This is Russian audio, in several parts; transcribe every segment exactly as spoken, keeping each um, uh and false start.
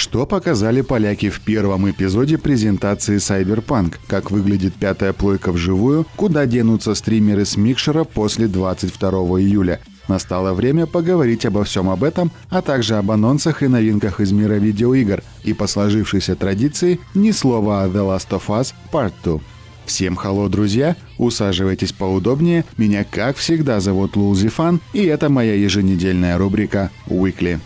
Что показали поляки в первом эпизоде презентации Cyberpunk? Как выглядит пятая плойка вживую? Куда денутся стримеры с Микшера после двадцать второго июля? Настало время поговорить обо всем об этом, а также об анонсах и новинках из мира видеоигр. И по сложившейся традиции ни слова о The Last of Us Part два. Всем халло, друзья! Усаживайтесь поудобнее. Меня, как всегда, зовут Лулзифан, и это моя еженедельная рубрика Weekly.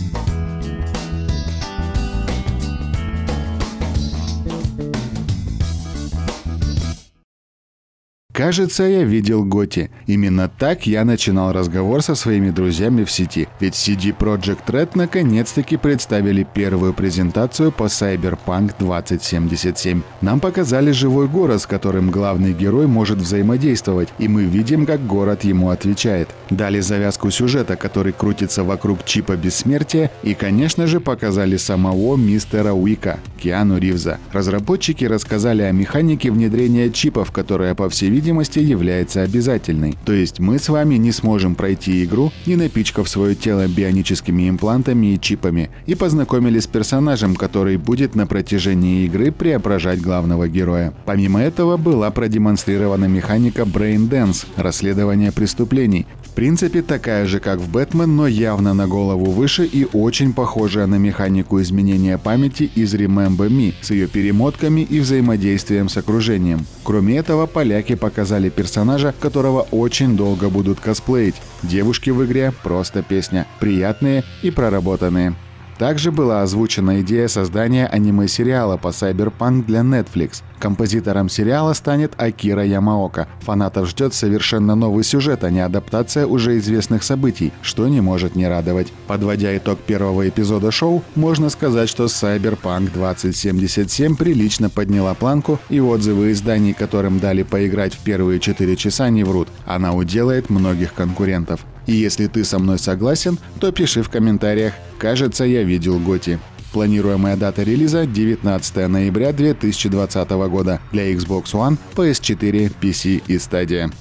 Кажется, я видел Готи. Именно так я начинал разговор со своими друзьями в сети. Ведь си ди Projekt Red наконец-таки представили первую презентацию по Cyberpunk двадцать семьдесят семь. Нам показали живой город, с которым главный герой может взаимодействовать, и мы видим, как город ему отвечает. Дали завязку сюжета, который крутится вокруг чипа бессмертия, и, конечно же, показали самого мистера Уика, Киану Ривза. Разработчики рассказали о механике внедрения чипов, которая, по всей видимости, является обязательной. То есть мы с вами не сможем пройти игру, не напичкав свое тело бионическими имплантами и чипами, и познакомились с персонажем, который будет на протяжении игры преображать главного героя. Помимо этого была продемонстрирована механика Brain Dance – расследование преступлений. В принципе, такая же, как в Бэтмен, но явно на голову выше и очень похожая на механику изменения памяти из Remember Me с ее перемотками и взаимодействием с окружением. Кроме этого, поляки показали персонажа, которого очень долго будут косплеить. Девушки в игре – просто песня. Приятные и проработанные. Также была озвучена идея создания аниме-сериала по Cyberpunk для Netflix. Композитором сериала станет Акира Ямаока. Фанатов ждет совершенно новый сюжет, а не адаптация уже известных событий, что не может не радовать. Подводя итог первого эпизода шоу, можно сказать, что Cyberpunk двадцать семьдесят семь прилично подняла планку, и отзывы изданий, которым дали поиграть в первые четыре часа, не врут. Она уделает многих конкурентов. И если ты со мной согласен, то пиши в комментариях. Кажется, я видел Готи. Планируемая дата релиза – девятнадцатого ноября две тысячи двадцатого года для Xbox One, пи эс четыре, пи си и Stadia.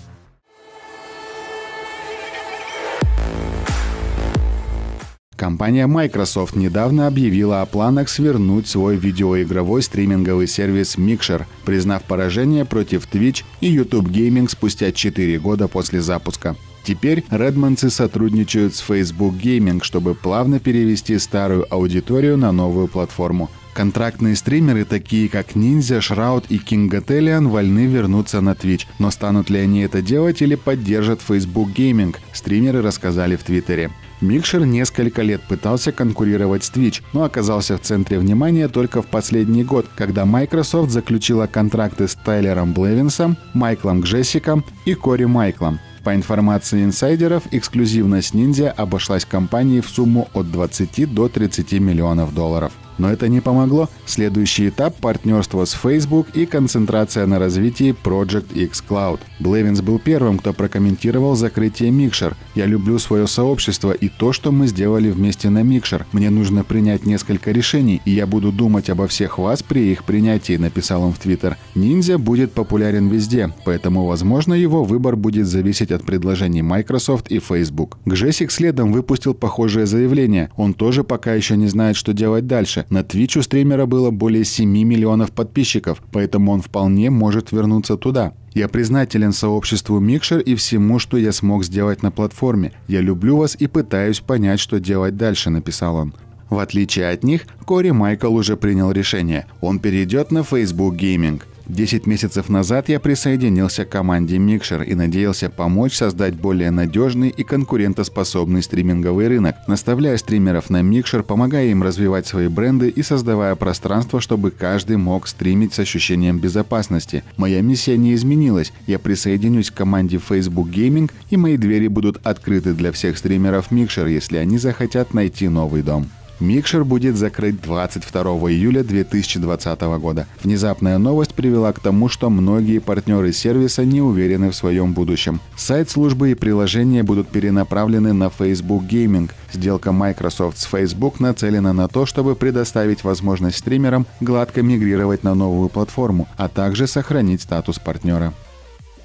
Компания Microsoft недавно объявила о планах свернуть свой видеоигровой стриминговый сервис Mixer, признав поражение против Twitch и YouTube Gaming спустя четыре года после запуска. Теперь редмондцы сотрудничают с Facebook Gaming, чтобы плавно перевести старую аудиторию на новую платформу. Контрактные стримеры, такие как Ninja, Shroud и King Gothelion, вольны вернуться на Twitch, но станут ли они это делать или поддержат Facebook Gaming, стримеры рассказали в Твиттере. Mixer несколько лет пытался конкурировать с Twitch, но оказался в центре внимания только в последний год, когда Microsoft заключила контракты с Тайлером Блевинсом, Майклом Гжесиком и Кори Майклом. По информации инсайдеров, эксклюзивность Ninja обошлась компании в сумму от двадцати до тридцати миллионов долларов. Но это не помогло. Следующий этап – партнерство с Facebook и концентрация на развитии Project X Cloud. Блевинс был первым, кто прокомментировал закрытие Mixer. «Я люблю свое сообщество и то, что мы сделали вместе на Mixer. Мне нужно принять несколько решений, и я буду думать обо всех вас при их принятии», – написал он в Twitter. Ninja будет популярен везде, поэтому, возможно, его выбор будет зависеть от предложений Microsoft и Facebook. Гжесик следом выпустил похожее заявление. Он тоже пока еще не знает, что делать дальше. На Twitch у стримера было более семи миллионов подписчиков, поэтому он вполне может вернуться туда. «Я признателен сообществу Mixer и всему, что я смог сделать на платформе. Я люблю вас и пытаюсь понять, что делать дальше», — написал он. В отличие от них, Кори Майкл уже принял решение. Он перейдет на Facebook Gaming. Десять месяцев назад я присоединился к команде Mixer и надеялся помочь создать более надежный и конкурентоспособный стриминговый рынок, наставляя стримеров на Mixer, помогая им развивать свои бренды и создавая пространство, чтобы каждый мог стримить с ощущением безопасности. Моя миссия не изменилась. Я присоединюсь к команде Facebook Gaming, и мои двери будут открыты для всех стримеров Mixer, если они захотят найти новый дом. Mixer будет закрыт двадцать второго июля две тысячи двадцатого года. Внезапная новость привела к тому, что многие партнеры сервиса не уверены в своем будущем. Сайт, службы и приложения будут перенаправлены на Facebook Gaming. Сделка Microsoft с Facebook нацелена на то, чтобы предоставить возможность стримерам гладко мигрировать на новую платформу, а также сохранить статус партнера.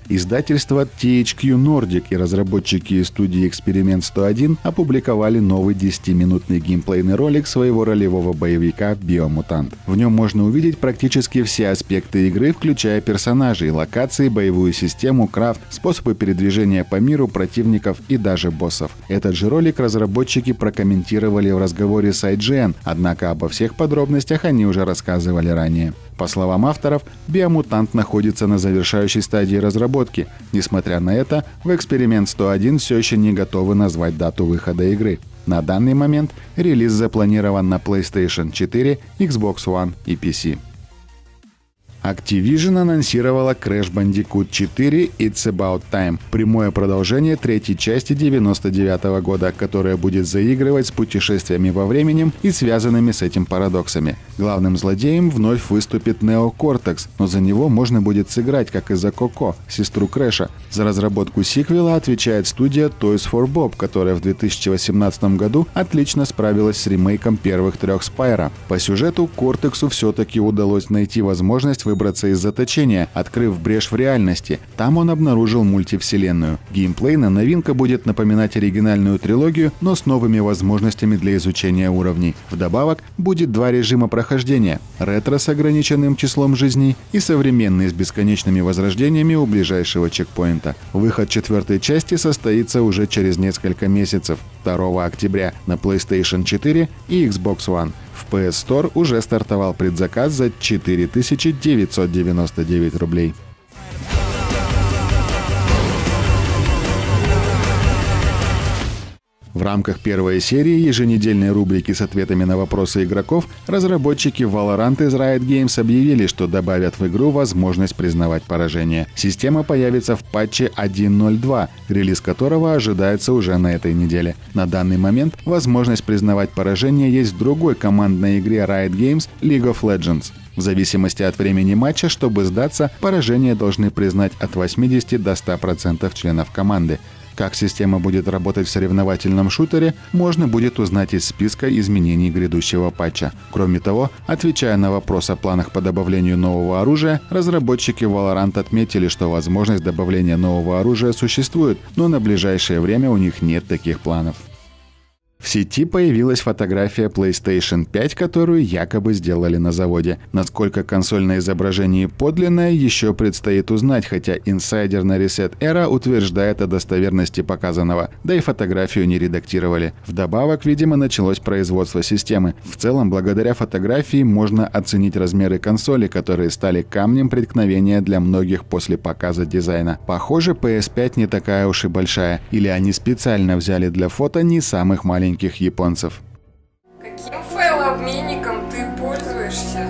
Издательство ти эйч кью Nordic и разработчики из студии Эксперимент сто один опубликовали новый десятиминутный геймплейный ролик своего ролевого боевика Биомутант. В нем можно увидеть практически все аспекты игры, включая персонажей, локации, боевую систему, крафт, способы передвижения по миру, противников и даже боссов. Этот же ролик разработчики прокомментировали в разговоре с ай джи эн, однако обо всех подробностях они уже рассказывали ранее. По словам авторов, Биомутант находится на завершающей стадии разработки. Несмотря на это, в Эксперимент сто один все еще не готовы назвать дату выхода игры. На данный момент релиз запланирован на PlayStation четыре, Xbox One и пи си. Activision анонсировала Crash Bandicoot четыре It's About Time, прямое продолжение третьей части девяносто девятого года, которая будет заигрывать с путешествиями во времени и связанными с этим парадоксами. Главным злодеем вновь выступит Нео Кортекс, но за него можно будет сыграть, как и за Коко, сестру Крэша. За разработку сиквела отвечает студия Toys for Bob, которая в две тысячи восемнадцатом году отлично справилась с ремейком первых трех Спайро. По сюжету Кортексу все-таки удалось найти возможность выбраться из заточения, открыв брешь в реальности. Там он обнаружил мультивселенную. Геймплейная новинка будет напоминать оригинальную трилогию, но с новыми возможностями для изучения уровней. Вдобавок будет два режима прохождения: ретро с ограниченным числом жизней и современный с бесконечными возрождениями у ближайшего чекпоинта. Выход четвертой части состоится уже через несколько месяцев, второго октября, на PlayStation четыре и Xbox One. В пи эс Store уже стартовал предзаказ за четыре тысячи девятьсот девяносто девять рублей. В рамках первой серии еженедельной рубрики с ответами на вопросы игроков разработчики Valorant из Riot Games объявили, что добавят в игру возможность признавать поражение. Система появится в патче один ноль два, релиз которого ожидается уже на этой неделе. На данный момент возможность признавать поражение есть в другой командной игре Riot Games League of Legends. В зависимости от времени матча, чтобы сдаться, поражение должны признать от восьмидесяти до ста процентов членов команды. Как система будет работать в соревновательном шутере, можно будет узнать из списка изменений грядущего патча. Кроме того, отвечая на вопрос о планах по добавлению нового оружия, разработчики Valorant отметили, что возможность добавления нового оружия существует, но на ближайшее время у них нет таких планов. В сети появилась фотография PlayStation пять, которую якобы сделали на заводе. Насколько консоль на изображении подлинная, еще предстоит узнать, хотя инсайдер на Reset Era утверждает о достоверности показанного, да и фотографию не редактировали. Вдобавок, видимо, началось производство системы. В целом, благодаря фотографии можно оценить размеры консоли, которые стали камнем преткновения для многих после показа дизайна. Похоже, пи эс пять не такая уж и большая, или они специально взяли для фото не самых маленьких японцев. Каким файлообменником ты пользуешься?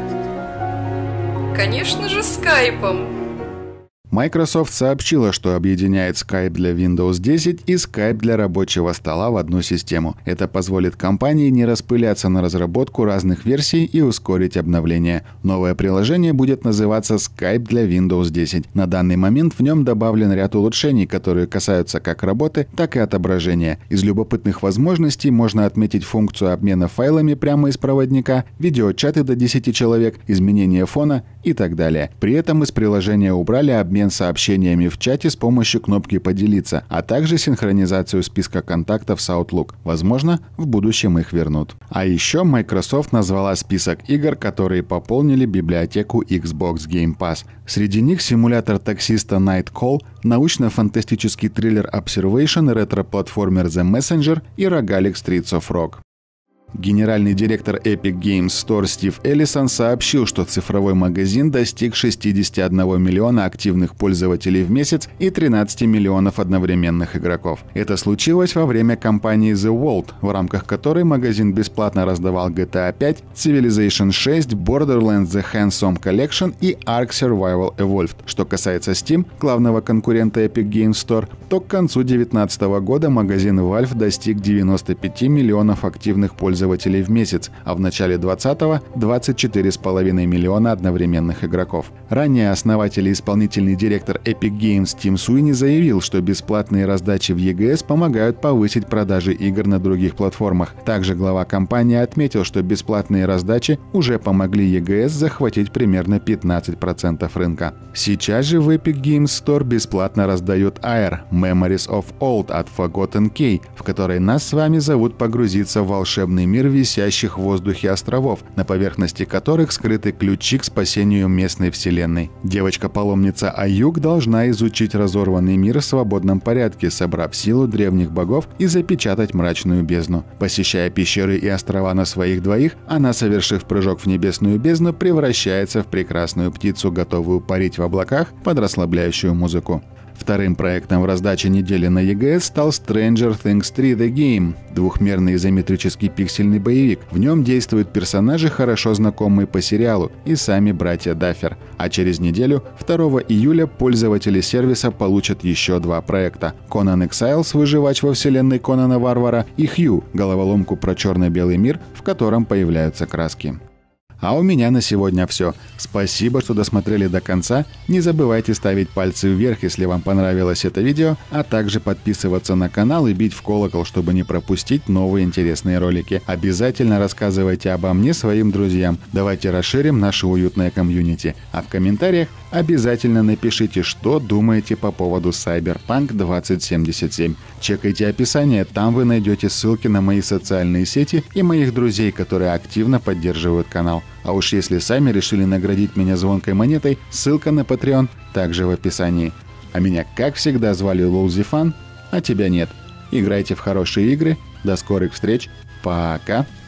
Конечно же, скайпом. Microsoft сообщила, что объединяет Skype для Windows десять и Skype для рабочего стола в одну систему. Это позволит компании не распыляться на разработку разных версий и ускорить обновление. Новое приложение будет называться Skype для Windows десять. На данный момент в нем добавлен ряд улучшений, которые касаются как работы, так и отображения. Из любопытных возможностей можно отметить функцию обмена файлами прямо из проводника, видеочаты до десяти человек, изменение фона и так далее. При этом из приложения убрали обмен сообщениями в чате с помощью кнопки «Поделиться», а также синхронизацию списка контактов с Outlook. Возможно, в будущем их вернут. А еще Microsoft назвала список игр, которые пополнили библиотеку Xbox Game Pass. Среди них симулятор таксиста Night Call, научно-фантастический триллер Observation, ретро-платформер The Messenger и рогалик Streets of Rogue. Генеральный директор Epic Games Store Стив Эллисон сообщил, что цифровой магазин достиг шестидесяти одного миллиона активных пользователей в месяц и тринадцати миллионов одновременных игроков. Это случилось во время кампании The Vault, в рамках которой магазин бесплатно раздавал джи ти эй пять, Civilization шесть, Borderlands The Handsome Collection и Ark Survival Evolved. Что касается Steam, главного конкурента Epic Games Store, то к концу две тысячи девятнадцатого года магазин Valve достиг девяноста пяти миллионов активных пользователей в месяц, а в начале двадцатого – двадцать четыре с половиной миллиона одновременных игроков. Ранее основатель и исполнительный директор Epic Games Тим Суини заявил, что бесплатные раздачи в и джи эс помогают повысить продажи игр на других платформах. Также глава компании отметил, что бесплатные раздачи уже помогли и джи эс захватить примерно пятнадцать процентов рынка. Сейчас же в Epic Games Store бесплатно раздают Air – Memories of Old от Forgotten Key, в которой нас с вами зовут погрузиться в волшебный мир висящих в воздухе островов, на поверхности которых скрыты ключи к спасению местной вселенной. Девочка-паломница Аюк должна изучить разорванный мир в свободном порядке, собрав силу древних богов и запечатать мрачную бездну. Посещая пещеры и острова на своих двоих, она, совершив прыжок в небесную бездну, превращается в прекрасную птицу, готовую парить в облаках под расслабляющую музыку. Вторым проектом в раздаче недели на и джи эс стал Stranger Things три The Game – двухмерный изометрический пиксельный боевик. В нем действуют персонажи, хорошо знакомые по сериалу, и сами братья Даффер. А через неделю, второго июля, пользователи сервиса получат еще два проекта – Conan Exiles – выживач во вселенной Конана Варвара, и Hue – головоломку про черно-белый мир, в котором появляются краски. А у меня на сегодня все. Спасибо, что досмотрели до конца. Не забывайте ставить пальцы вверх, если вам понравилось это видео, а также подписываться на канал и бить в колокол, чтобы не пропустить новые интересные ролики. Обязательно рассказывайте обо мне своим друзьям. Давайте расширим наше уютное комьюнити. А в комментариях обязательно напишите, что думаете по поводу Cyberpunk двадцать семьдесят семь. Чекайте описание, там вы найдете ссылки на мои социальные сети и моих друзей, которые активно поддерживают канал. А уж если сами решили наградить меня звонкой монетой, ссылка на Patreon также в описании. А меня, как всегда, звали LowzyFan, а тебя нет. Играйте в хорошие игры. До скорых встреч. Пока.